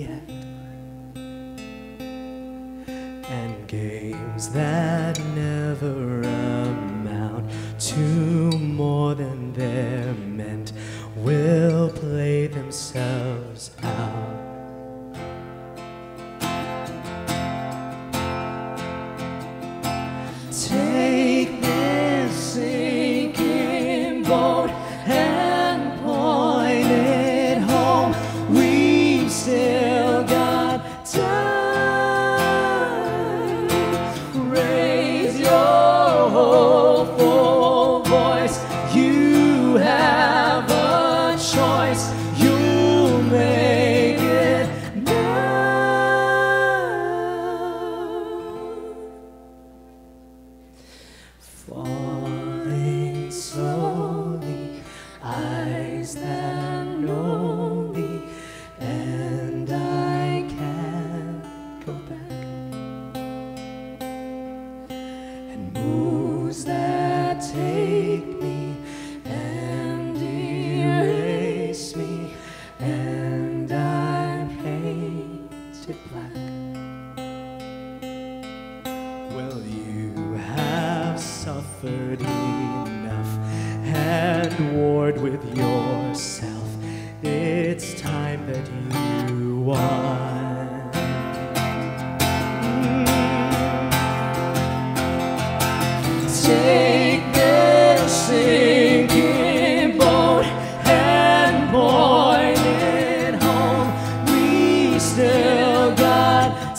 yet, and games that never amount to more than they're meant will play themselves out. Take this sinking boat and point it home. We've still got time. Raise your hopeful voice. You have a choice. You'll make it now. Falling slowly, eyes that know me, and I can't go back. And moves that take me and erase me, and I'm painted black. Well, you have suffered enough and warred with yourself. It's time that you won. Take this sinking boat and point it home. We still got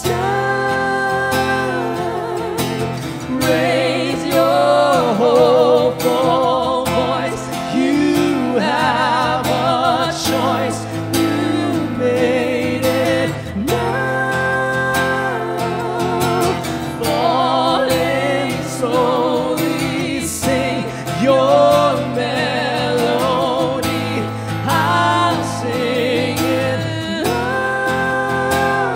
time. Raise your hopeful voice. You have a choice. You made it now. Falling slowly, sing your melody. I'll sing it now.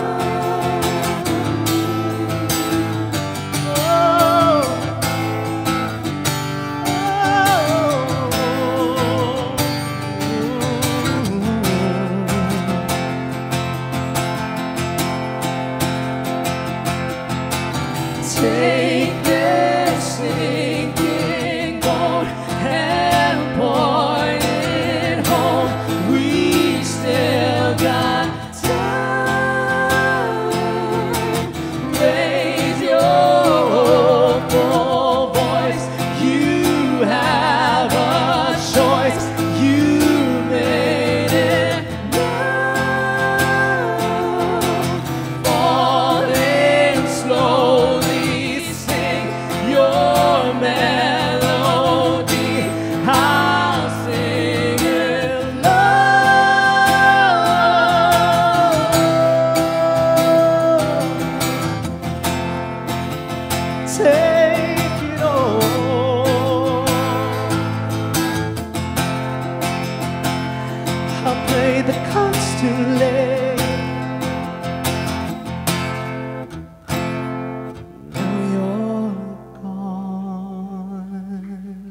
Take this sinking boat and point it home. We still got time. Raise your hopeful voice. You have a choice. You made it now. Falling slowly, sing your melody. I'll sing it loud. Take it all. I'll play the cards too late. Now you're gone.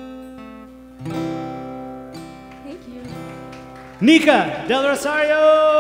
Thank you. Nica Del Rosario!